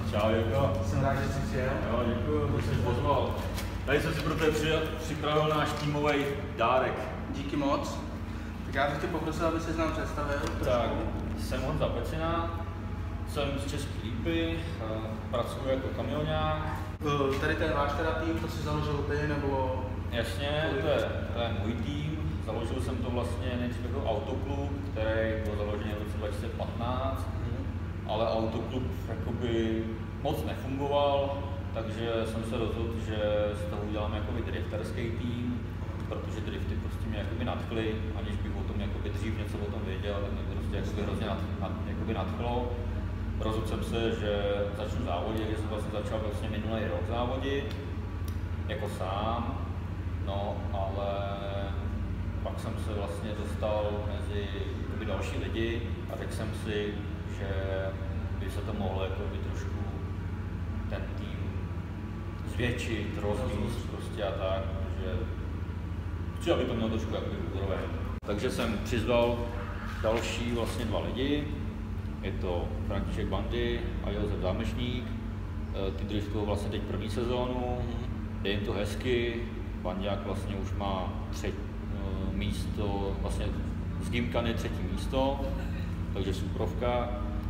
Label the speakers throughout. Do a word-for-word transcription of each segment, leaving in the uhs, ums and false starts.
Speaker 1: Čau, Jirko.
Speaker 2: Jsem rád, že jsi přijel.
Speaker 1: Jo, děkuji, že jsi pozval. Tady jsem si pro tebe připravil náš týmový dárek.
Speaker 2: Díky moc. Tak já bych tě poprosil, aby se nám představil.
Speaker 1: Tak, jsem Honza Pecina, jsem z České Lípy, pracuji jako kamioňák.
Speaker 2: Tady ten váš teda tým, to si založil ty, nebo...
Speaker 1: Jasně, to je, to je můj tým. Založil jsem to vlastně nejdřív jako autoklub, který byl založený v roce dva tisíce patnáct, mm. ale autoklub jakoby moc nefungoval, takže jsem se rozhodl, že z toho udělám jakoby drifterský tým, protože drifty prostě mě jakoby nadchly, aniž bych o tom jakoby dřív něco o tom věděl, tak mě prostě jakoby hrozně nad, nad, jakoby nadchlo. Rozhodl jsem se, že začnu závodit, že jsem vlastně začal vlastně minulý rok závodit, jako sám, no ale pak jsem se vlastně dostal mezi jakoby, další lidi a řekl jsem si, že by se to mohlo jakoby, trošku ten tým zvětšit, rozvíjet prostě a tak, že chci, aby to mělo trošku jakoby úroveň. Takže jsem přizval další vlastně dva lidi, je to František Bandy a Josef Zámečník, ty driftují vlastně teď první sezónu, jde jim to hezky, Banďák vlastně už má třetí místo, vlastně z Gymkany třetí místo, takže suprovka.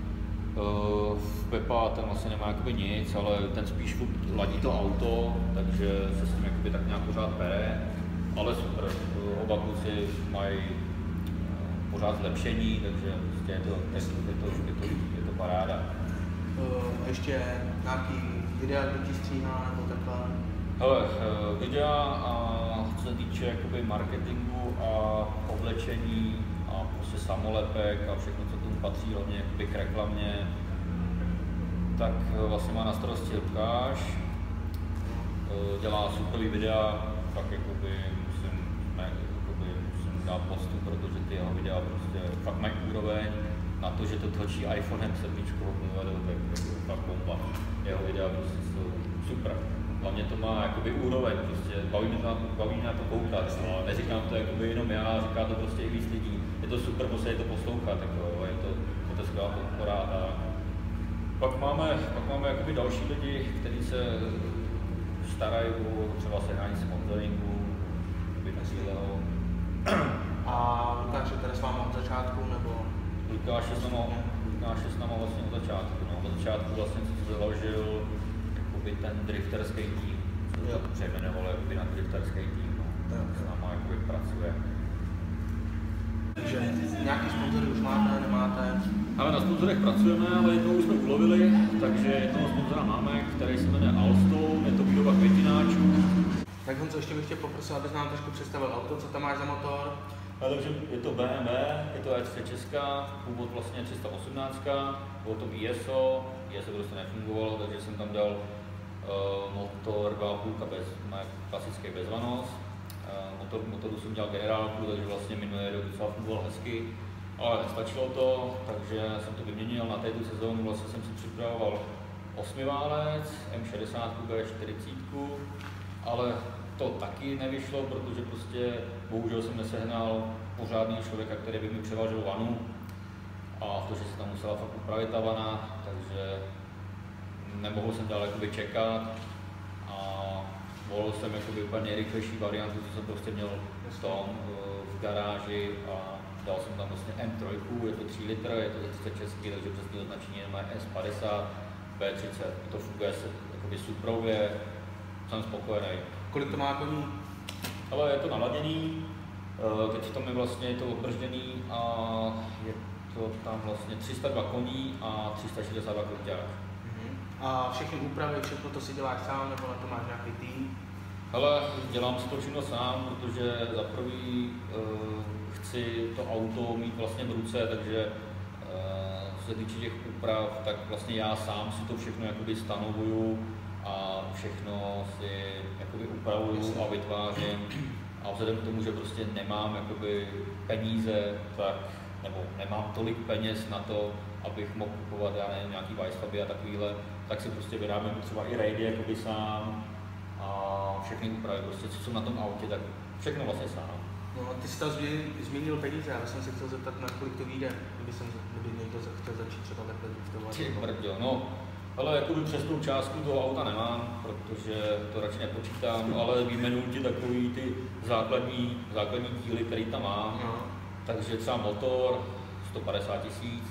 Speaker 1: Pepa ten vlastně nemá jakoby nic, ale ten spíš ladí to auto, takže se s tím jakoby tak nějak pořád bere, ale super, oba kluci mají pořád zlepšení, takže prostě je to, je to, je to, je to, je to paráda.
Speaker 2: Ještě nějaký videa, kdo ti stříhá nebo takhle?
Speaker 1: Hele, videa a co se týče jakoby marketingu a oblečení a prostě samolepek a všechno, co tomu patří, hlavně jakoby k reklamě, tak vlastně má na starosti Lukáš, dělá superový videa, tak jakoby musím, ne, jakoby musím dát postu, protože ty jeho videa prostě fakt mají úroveň na to, že to točí iPhonem sedm, tak je fakt bomba. Jeho videa prostě jsou super. Hlavně to má jakoby úroveň, prostě baví mě to, baví mě na to koukat, no, neříkám to jakoby jenom já, říká to prostě i víc lidí. Je to super, musí to poslouchat, jako, je to, je to skvělá podpora. A pak máme, pak máme jakoby další lidi, kteří se starají o třeba sehnání sponsoringu, takového.
Speaker 2: A Lukáš je tady s vámi od začátku, nebo?
Speaker 1: Lukáš je s náma, Lukáš je s náma vlastně od začátku, no, od začátku vlastně se založil ten drifterský tým, co to přejmenoval jakoby na drifterský tým, no, tak s náma jakoby pracuje.
Speaker 2: Takže nějaký sponzory už máte, nemáte?
Speaker 1: Ale na sponzorech pracujeme, ale jednoho už jsme ulovili, takže jednoho sponzora máme, který se jmenuje Alstom, je to výroba květináčů.
Speaker 2: Tak Honzo, ještě bych tě poprosil, abys nám trošku představil auto, co tam máš za motor?
Speaker 1: A takže je to bé em vé, je to E tři Česká, původ vlastně tři sta osmnáct, bylo to I S O, I S O prostě nefungovalo, takže jsem tam dal Uh, motor dva a půl bez, klasický bezvanost. Uh, motor, motoru jsem dělal generálku, takže vlastně minulý rok docela fungoval hezky, ale nestačilo to, takže jsem to vyměnil. Na této sezónu vlastně jsem si připravoval osmiválec, M šedesát, B čtyřicet, ale to taky nevyšlo, protože prostě bohužel jsem nesehnal pořádný člověka, který by mi převážel vanu a to, že se tam musela fakt upravit ta vana, takže nemohl jsem dál jakoby čekat a volil jsem jakoby úplně nejrychlejší variantu, co jsem prostě měl v tom, v garáži a dal jsem tam vlastně M tři, je to tři litr, je to ze třicet český, takže přesně označení je S padesát, B třicet, to funguje se jakoby suprově, jsem spokojený.
Speaker 2: Kolik to má koní?
Speaker 1: Ale je to naladěný, teď tam je vlastně je to odbržděný a je to tam vlastně tři sta dva koní a tři sta šedesát dva kluťák.
Speaker 2: A všechny úpravy, všechno to si děláš sám, nebo na to máš nějaký tým?
Speaker 1: Hele, dělám si to všechno sám, protože za prvý uh, chci to auto mít vlastně v ruce, takže uh, co se týče těch úprav, tak vlastně já sám si to všechno jakoby stanovuju a všechno si jakoby upravuju a vytvářím. A vzhledem k tomu, že prostě nemám jakoby peníze, tak, nebo nemám tolik peněz na to, abych mohl kupovat, já nevím, nějaký Weissfaby a takovýhle, tak si prostě vyrábím třeba i rejdy jakoby sám a všechny úpravy, prostě co jsou na tom autě, tak všechno vlastně sám.
Speaker 2: No, ty jsi tam zmínil peníze, ale jsem se chtěl zeptat, na kolik to vyjde, kdyby, jsem, kdyby někdo chtěl začít třeba takhle driftovat.
Speaker 1: Ty brďo, no, Ale jakoby přesnou částku toho auta nemám, protože to radši nepočítám, ale vyjmenuji ti takový ty základní, základní díly, který tam mám.
Speaker 2: No.
Speaker 1: Takže třeba motor, sto padesát tisíc.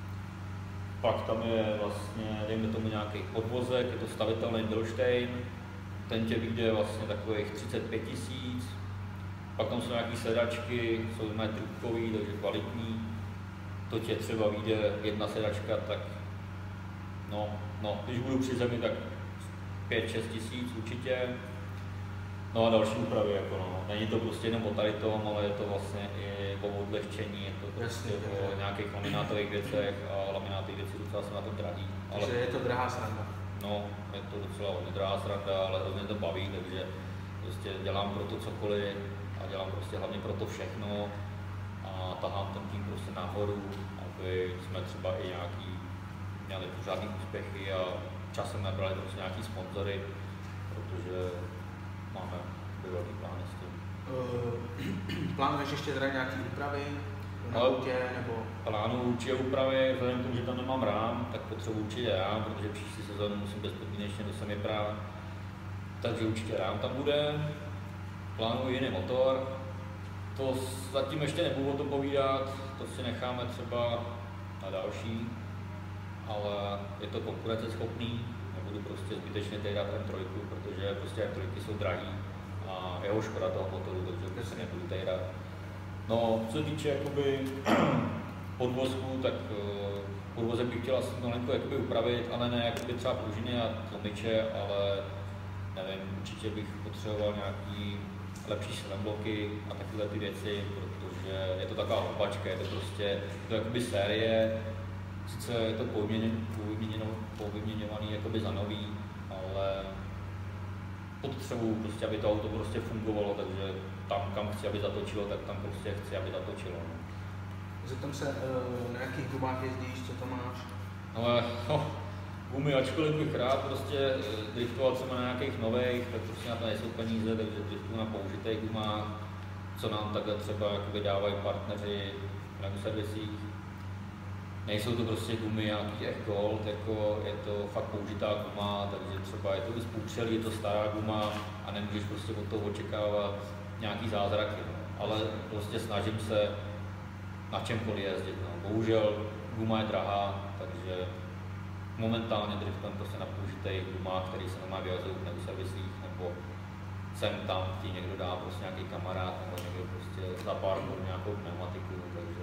Speaker 1: Pak tam je vlastně, dejme tomu nějaký podvozek, je to stavitelný Bilstein. Ten tě vyjde vlastně takových třicet pět tisíc. Pak tam jsou nějaké sedačky, jsou mé trubkový, takže kvalitní. To tě třeba vyjde jedna sedačka, tak no, no, když budu při zemi, tak pět šest tisíc určitě. No a další úpravy, jako no. Není to prostě jenom o tady tom, ale je to vlastně i o odlehčení, je to prostě
Speaker 2: Jasně,
Speaker 1: o nějakých laminátových věcech a laminátových věcí docela se na to drahý. Ale
Speaker 2: Takže je to drahá sranda.
Speaker 1: no, je to docela hodně drahá sranda, ale hrozně to baví, takže prostě dělám pro to cokoliv a dělám prostě hlavně pro to všechno a tahám ten tým prostě nahoru, aby jsme třeba i nějaký měli pořádný úspěchy a časem nabrali prostě nějaký sponzory, protože máme velký plány s tím.
Speaker 2: Uh, plánuješ ještě teda nějaký úpravy na
Speaker 1: Ale-
Speaker 2: autě, nebo?
Speaker 1: Plánu určitě úpravy, vzhledem k tomu, že tam nemám rám, tak potřebuji určitě rám, protože příští sezónu musím bezpodmínečně do semiprá. Takže určitě rám tam bude. Plánuji jiný motor. To zatím ještě nebudu o tom povídat, to si necháme třeba na další, ale je to konkurenceschopný, nebudu prostě zbytečně tejdat M tři, protože prostě M tři jsou drahý a jeho škoda toho motoru, takže prostě nebudu tejdat. No, co se týče jakoby podvozku, tak uh, podvozek bych chtěla malinko jakoby upravit, ale ne jakoby třeba pružiny a tlumiče, ale nevím, určitě bych potřeboval nějaký lepší šlembloky a takové ty věci, protože je to taková houpačka, je to prostě to jakoby série, sice je to povyměňovaný jakoby za nový, ale potřebuju prostě, aby to auto prostě fungovalo, takže tam, kam chci, aby zatočilo, tak tam prostě chci, aby zatočilo. No.
Speaker 2: Zeptám se, uh, na jakých gumách jezdíš, co tam máš?
Speaker 1: Ale no, gumy, ačkoliv bych rád prostě eh, driftoval třeba na nějakých nových, tak prostě na to nejsou peníze, takže driftuju na použitých gumách, co nám takhle třeba vydávají partneři na servisích. Nejsou to prostě gumy nějaký Air Gold, jako je to fakt použitá guma, takže třeba je to i spůčelí, je to stará guma a nemůžeš prostě od toho očekávat nějaký zázraky, no. Ale prostě snažím se na čemkoliv jezdit. No. Bohužel guma je drahá, takže momentálně driftujem prostě na použitých gumách, které se nemá vyjazují na servisích, nebo sem tam ti někdo dá prostě nějaký kamarád, nebo někdo prostě za pár korun nějakou pneumatiku, takže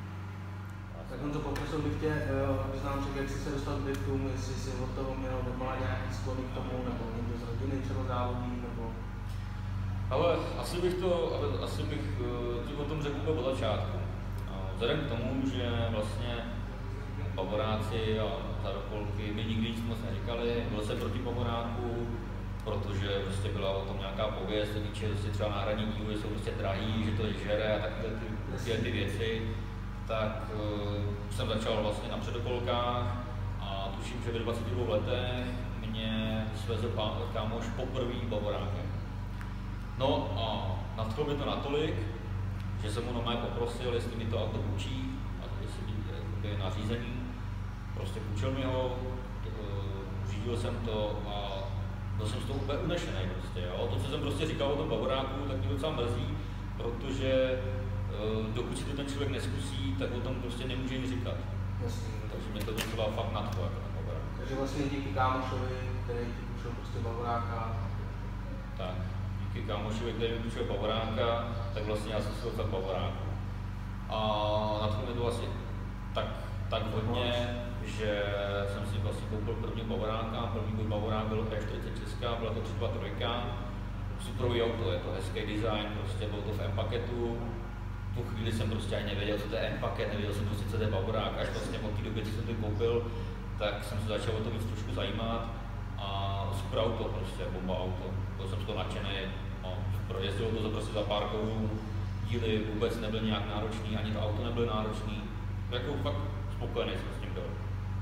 Speaker 2: Tak on to poprosil bych tě, abys nám řekl, jak jsi se dostal k driftům, jestli jsi od toho měl doma nějaký sklony k tomu, nebo někdo z rodiny třeba závodí, nebo...
Speaker 1: Ale asi bych to, asi bych ti o tom řekl úplně od začátku. Vzhledem k tomu, že vlastně Bavoráci a Zaropolky mi nikdy nic moc neříkali, byl jsem proti Bavoráku, protože prostě byla o tom nějaká pověst, týče prostě třeba náhradní díly jsou prostě drahý, že to je žere a takové ty, ty, ty věci. Tak uh, jsem začal vlastně na předokolkách a tuším, že ve dvaceti dvou letech mě svezl kámoš poprvé Bavorákem. No a nadchlo mi to natolik, že jsem mu normálně poprosil, jestli mi to auto půjčí, a jestli by nařízení. Prostě půjčil mi ho, uh, řídil jsem to a byl jsem z toho úplně unešený prostě, jo. To, co jsem prostě říkal o tom Bavoráku, tak mě docela mrzí, protože dokud si to ten člověk neskusí, tak o tom prostě nemůže nic říkat.
Speaker 2: Jasně.
Speaker 1: Takže mě to docela fakt nadchlo jako ten Bavorák.
Speaker 2: Takže vlastně díky kámošovi, který ti půjčil prostě Bavoráka.
Speaker 1: Tak, díky kámošovi, který mi půjčil Bavoráka, tak vlastně já jsem si dostal Bavoráku. A nadchlo mě to vlastně tak, tak hodně, že jsem si vlastně koupil první Bavoráka. První můj Bavorák byl E čtyřicet Česká, byla to tři dva tři. Superový auto, je to hezký design, prostě bylo to v M-paketu. V tu chvíli jsem prostě ani nevěděl, co to je M-paket, nevěděl jsem prostě, co to je Bavorák, až vlastně od té doby, co jsem to koupil, tak jsem se začal o to víc trošku zajímat a super auto prostě, bomba auto, byl jsem z toho nadšený, no, projezdilo to prostě za pár korun, díly vůbec nebyl nějak náročný, ani to auto nebylo náročný, jako fakt spokojený jsem s tím byl.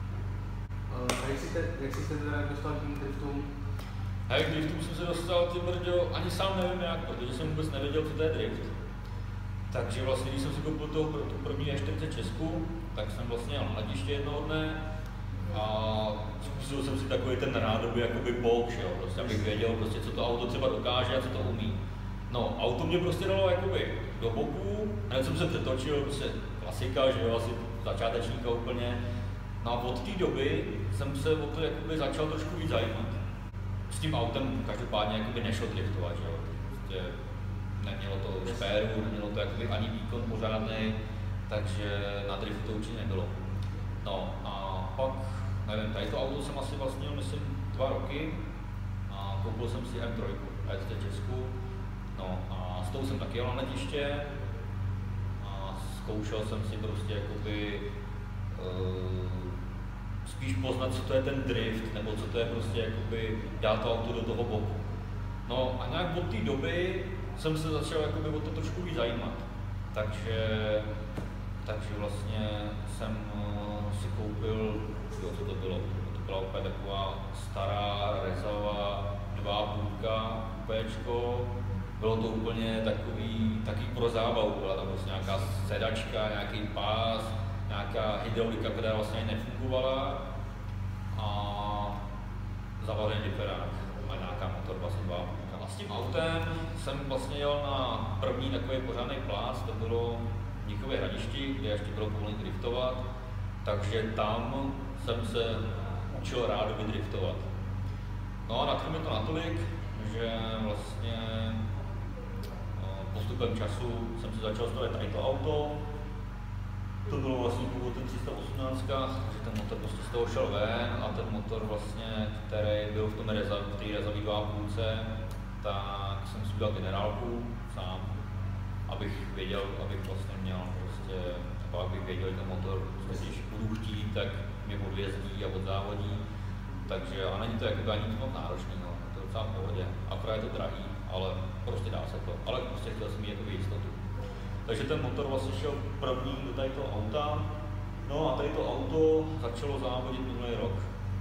Speaker 2: A jak jsi, te, jak jsi se teda dostal k tím driftům?
Speaker 1: A jak driftům jsem se dostal, ty brďo, ani sám nevím jak, protože jsem vůbec nevěděl, co to je drift. Takže vlastně, když jsem si koupil toho, tu první E čtyřicet Česku, tak jsem vlastně jel na hlediště jednoho dne, a zkusil jsem si takový ten rádoby jakoby box, jo, prostě, abych věděl, prostě, co to auto třeba dokáže a co to umí. No, auto mě prostě dalo jakoby do boku, hned jsem se přetočil, prostě klasika, že jo, asi začátečníka úplně. No a od té doby jsem se o to jakoby začal trošku víc zajímat. S tím autem každopádně jakoby nešlo driftovat, že jo, prostě nemělo to špéru, nemělo to jakoby ani výkon pořádný, takže na driftu to určitě nebylo. No a pak, nevím, tady to auto jsem asi vlastnil, myslím, dva roky a koupil jsem si M tři, A S T Česku, no a s tou jsem taky jel na letiště a zkoušel jsem si prostě jakoby uh, spíš poznat, co to je ten drift, nebo co to je prostě jakoby dát to auto do toho boku. No a nějak od té doby jsem se začal jakoby o to trošku víc zajímat. Takže, takže vlastně jsem uh, si koupil, jo, co to bylo, to byla úplně taková stará rezava dva půlka, Pčko. Bylo to úplně takový, takový pro zábavu, byla tam prostě nějaká sedačka, nějaký pás, nějaká hydraulika, která vlastně nefungovala a zavařený diferák a nějaká motor vlastně dva půlka. A s tím autem jsem vlastně jel na první takový pořádný plác, to bylo v Mnichově Hradišti, kde ještě bylo povolené driftovat, takže tam jsem se učil rádoby driftovat. No a nadchl mi to natolik, že vlastně postupem času jsem si začal stavět tady to auto. To bylo vlastně původ ten tři sta osmnáct, takže ten motor prostě z toho šel ven a ten motor vlastně, který byl v tom reza, v té rezavý dva půlce, tak jsem si udělal generálku sám, abych věděl, abych vlastně měl prostě, nebo abych věděl, že ten motor, když budu chtít, tak mě odvězdí a odzávodí. Takže a není to jakoby ani moc náročný, no, to je docela v pohodě, akorát je to drahý, ale prostě dá se to, ale prostě chtěl jsem mít jakoby jistotu. Takže ten motor vlastně šel první do tady toho auta, no a tady to auto začalo závodit minulý rok.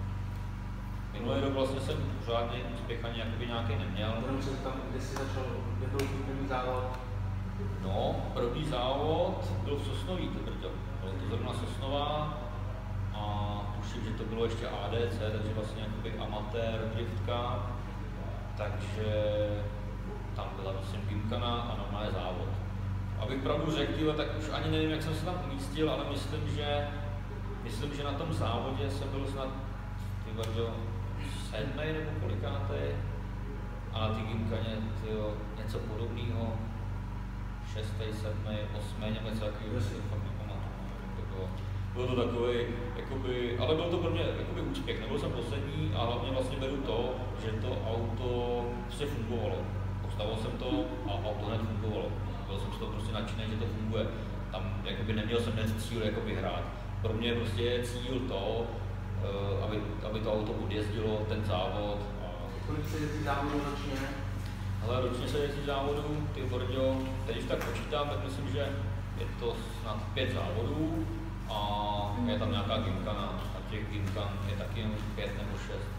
Speaker 1: Minulý rok vlastně jsem žádný úspěch ani jakoby nějaký neměl.
Speaker 2: Budeme se tam, kde jsi začal, kde byl první závod?
Speaker 1: No, první závod byl v Sosnoví, to brďo. Bylo to zrovna Sosnová a tuším, že to bylo ještě A D C, takže vlastně jakoby amatér driftka, takže tam byla vlastně gymkana a normálně závod. Abych pravdu řekl, tak už ani nevím, jak jsem se tam umístil, ale myslím, že myslím, že na tom závodě jsem byl snad do sedmej nebo kolikátej a na té gymkaně tyjo, něco podobného, šestej, sedmej, osmej, něco takového, si fakt nepamatuju. Bylo to takový, jakoby, ale byl to pro mě jakoby úspěch, nebyl jsem poslední a hlavně vlastně beru to, že to auto prostě fungovalo. Postavil jsem to a auto hned fungovalo. Byl jsem z toho prostě nadšený, že to funguje. Tam jakoby neměl jsem dnes cíl jakoby hrát. Pro mě prostě je cíl to, aby, aby to auto odjezdilo ten závod. A...
Speaker 2: Kolik se jezdí závodů ročně?
Speaker 1: Ale ročně se jezdí závodů, ty Borďo, teď když tak počítám, tak myslím, že je to snad pět závodů a je tam nějaká gymkana a těch gymkan je taky jen pět nebo šest.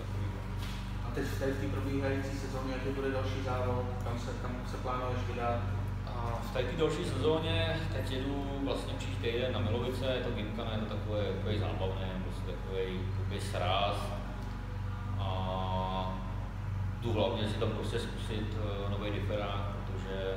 Speaker 2: A teď v té probíhající sezóně, jaký bude další závod, kam se, kam se plánuješ vydat?
Speaker 1: A v té další sezóně teď jedu vlastně příští týden na Milovice, je to gymkana, je to takové, takový zábavné, prostě takový, takový sráz. A tu hlavně si tam prostě zkusit uh, nový diferák, protože,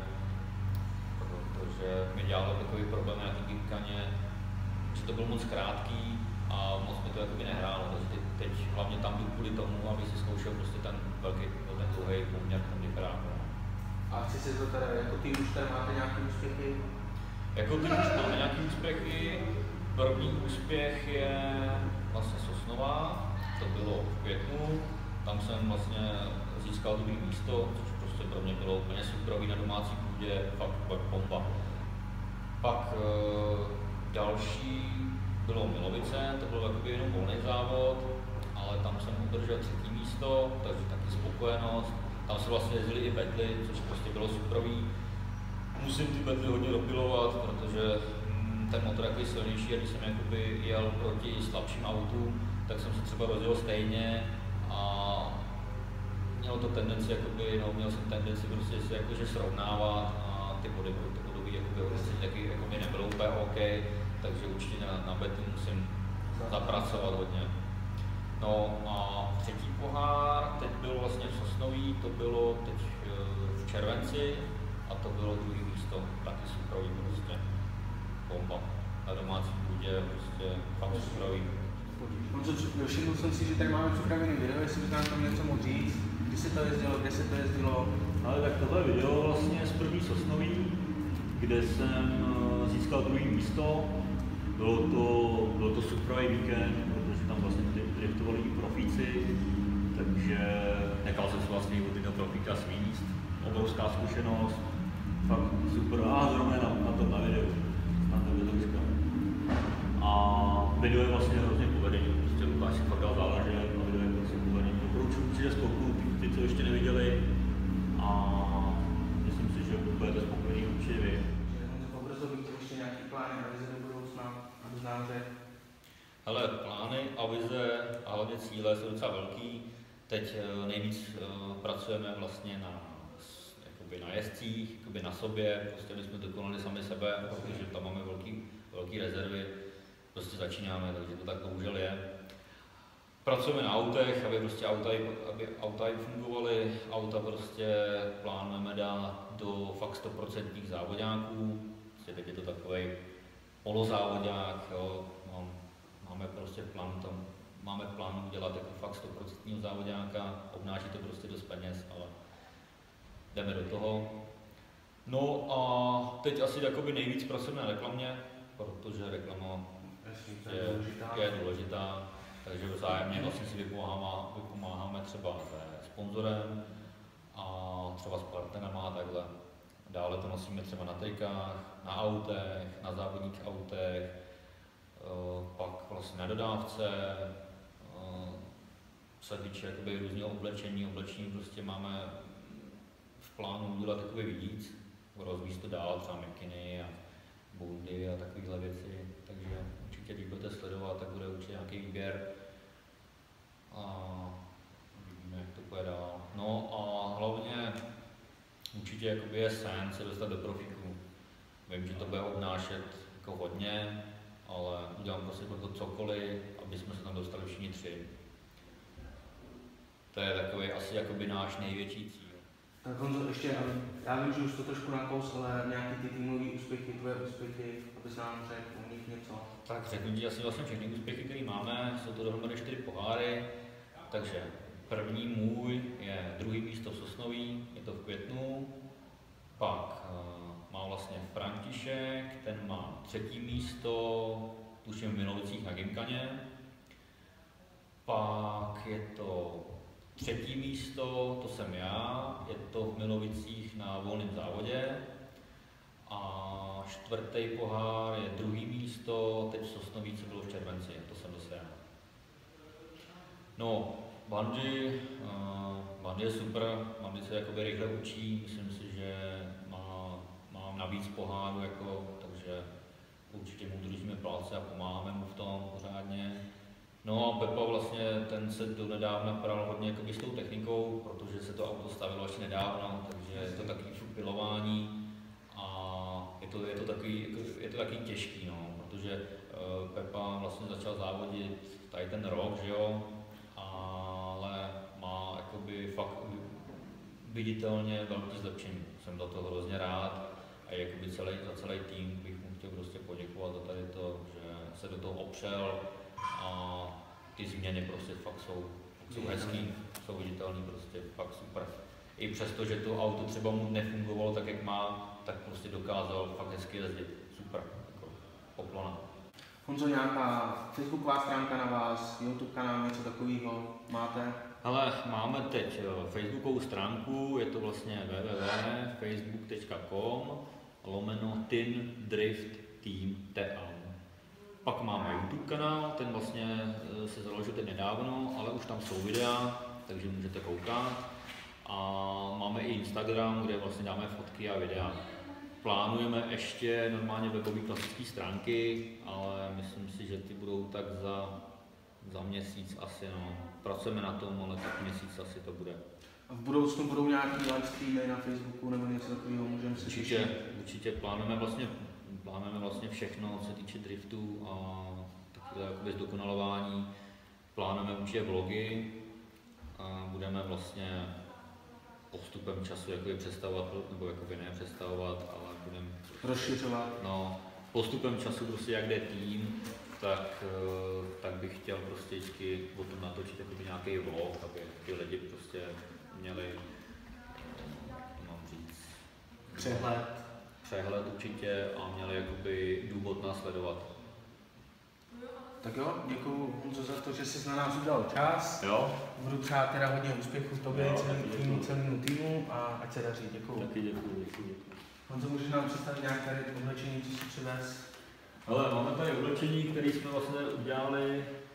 Speaker 1: protože mi dělalo takový problém na té gymkaně, že to bylo moc krátký a moc mi to jakoby nehrálo, takže teď, teď hlavně tam jdu kvůli tomu, abych si zkoušel prostě ten velký, ten dlouhý poměr v tom diferáku.
Speaker 2: A chci si to teda, jako tým už tady máte nějaké úspěchy?
Speaker 1: Jako tým už máme nějaké úspěchy. První úspěch je vlastně Sosnová, to bylo v květnu. Tam jsem vlastně získal druhé místo, což prostě pro mě bylo úplně superový na domácí půdě, fakt, fakt bomba. Pak e, další bylo Milovice, to bylo jakoby jenom volný závod, ale tam jsem udržel třetí místo, takže taky spokojenost. Tam se vlastně jezdili i betly, což prostě bylo superový. Musím ty betly hodně dopilovat, protože hm, ten motor je takový silnější a když jsem jakoby jel proti slabším autům, tak jsem se třeba rozjel stejně a mělo to tendenci, jakoby, no, měl jsem tendenci prostě si jakože srovnávat a ty body byly to bodový, jakoby hodnocení taky jako mi nebylo úplně OK, takže určitě na, na betly musím zapracovat hodně. No a třetí pohár, teď byl vlastně v Sosnoví, to bylo teď v červenci a to bylo druhý místo, taky superový prostě bomba. Na domácí půdě prostě fakt superový.
Speaker 2: Všiml jsem si, že tady máme připravený video, jestli bys nám tam něco mohl říct, kdy se to jezdilo, kde se to jezdilo.
Speaker 1: Ale tak tohle video vlastně z první Sosnoví, kde jsem získal druhý místo. Bylo to, bylo to superový víkend, protože tam vlastně driftovali i profíci, takže nechal jsem si vlastně od jednoho profíka svízt. Obrovská zkušenost, fakt super, a zrovna na, na tom na videu, na tom videovisku. A video je vlastně hrozně povedený, prostě Lukáš si fakt dal záležet, a video je prostě povedený. Doporučuji určitě zkouknout ty, ty, co ještě neviděli, a myslím si, že budete spokojení určitě vy.
Speaker 2: Pobrzo bych chtěl ještě nějaký plány a vize do budoucna, aby znám řek.
Speaker 1: Hele, plány a vize a hlavně cíle jsou docela velký. Teď nejvíc pracujeme vlastně na, jakoby na jezdcích, jakoby na sobě, prostě my jsme dokonali sami sebe, protože tam máme velký, velký rezervy, prostě začínáme, takže to tak bohužel je. Pracujeme na autech, aby prostě auta, aby auta fungovaly, auta prostě plánujeme dát do fakt sto procent závodáků, prostě teď je to takový polozávodák, jo. Máme prostě plán tam, máme plán udělat jako fakt sto procent závodáka, obnáší to prostě dost peněz, ale jdeme do toho. No a teď asi jakoby nejvíc pracujeme na reklamě, protože reklama je, je důležitá, takže vzájemně vlastně si vypomáháme, vypomáháme třeba se sponzorem a třeba s partnerama a takhle. Dále to nosíme třeba na trikách, na autech, na závodních autech, pak vlastně na dodávce, se týče jakoby různého oblečení, oblečení prostě máme v plánu udělat takový víc, rozvíjet to dál, třeba mikiny a bundy a takovéhle věci, takže určitě, když budete sledovat, tak bude určitě nějaký výběr a vidíme, jak to půjde dál. No a hlavně určitě jakoby je sen se dostat do profíku. Vím, že to bude obnášet jako hodně, ale udělám prostě pro to cokoliv, aby jsme se tam dostali všichni tři. To je takový asi jakoby náš největší cíl.
Speaker 2: Tak Honzo, ještě, já vím, že už to trošku nakous, ale nějaký ty týmové úspěchy, tvoje úspěchy, aby se nám řekl o nich něco.
Speaker 1: Tak řeknu ti asi vlastně všechny úspěchy, které máme, jsou to dohromady čtyři poháry, takže první můj je druhý místo v Sosnoví, je to v květnu, pak uh, má vlastně František, ten má třetí místo, tuším v Milovicích na Gymkaně, pak je to třetí místo, to jsem já, je to v Milovicích na volném závodě a čtvrtý pohár je druhý místo, teď v Sosnoví, co bylo v červenci, to jsem zase já. No, bandy, uh, bandy je super, bandy se jakoby rychle učí, myslím si, že má, mám navíc poháru, jako, takže určitě mu držíme palce a pomáháme mu v tom pořádně. No a Pepa vlastně, ten se do nedávna pral hodně jakoby s tou technikou, protože se to auto stavilo ještě nedávno, takže je to takový pilování a je to, je to takový, je to takový těžký, no, protože uh, Pepa vlastně začal závodit tady ten rok, že jo, ale má jakoby fakt viditelně velký zlepšení. Jsem za to hrozně rád a jakoby celý, za celý tým bych mu chtěl prostě poděkovat za tady to, že se do toho opřel a ty změny prostě fakt jsou, jsou hezký, jsou viditelný, prostě fakt super. I přesto, že to auto třeba mu nefungovalo tak, jak má, tak prostě dokázal fakt hezky jezdit. Super, jako poklona.
Speaker 2: Honzo, nějaká facebooková stránka na vás, YouTube kanál, něco takového máte?
Speaker 1: Ale máme teď facebookovou stránku, je to vlastně w w w tečka facebook tečka com lomeno Tin Drift Team T A. Pak máme YouTube kanál, ten vlastně se založil teď nedávno, ale už tam jsou videa, takže můžete koukat. A máme i Instagram, kde vlastně dáme fotky a videa. Plánujeme ještě normálně webové klasické stránky, ale myslím si, že ty budou tak za, za měsíc asi, no. Pracujeme na tom, ale tak měsíc asi to bude.
Speaker 2: A v budoucnu budou nějaký live streamy na Facebooku nebo něco takového, můžeme si
Speaker 1: Určitě, určitě plánujeme vlastně, plánujeme vlastně všechno, co se týče driftu a jakoby zdokonalování. Plánujeme určitě vlogy a budeme vlastně postupem času jakoby představovat, nebo jakoby ne představovat, ale budeme
Speaker 2: rozšiřovat.
Speaker 1: No, postupem času prostě jak jde tým, tak, tak bych chtěl prostě vždycky o tom natočit jakoby nějaký vlog, aby ty lidi prostě měli, to mám říct,
Speaker 2: Přehled.
Speaker 1: Přehled určitě a měli jakoby důvod následovat.
Speaker 2: Tak jo, děkuju Honzo za to, že jsi na nás udělal čas.
Speaker 1: Jo.
Speaker 2: Budu přát teda hodně úspěchů tobě,
Speaker 1: Jo,
Speaker 2: celý
Speaker 1: taky
Speaker 2: týmu,
Speaker 1: děkuju.
Speaker 2: celému týmu a ať se daří. Děkuju.
Speaker 1: Taky děkuji, děkuji.
Speaker 2: Honzo, můžeš nám představit nějak tady oblečení, co jsi přivez?
Speaker 1: Ale máme tady oblečení, které jsme vlastně udělali